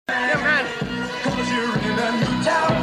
Yeah, man. 'Cause you're in a new town.